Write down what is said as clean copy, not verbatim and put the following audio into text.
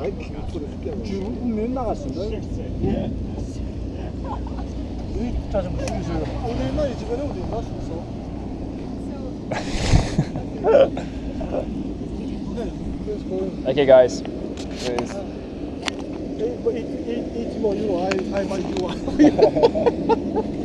몇 나갔습니다. 자전거 주세요. 어디나 이 집안에 어디 갔었어? Okay, guys. Please. Eat more you. I buy you.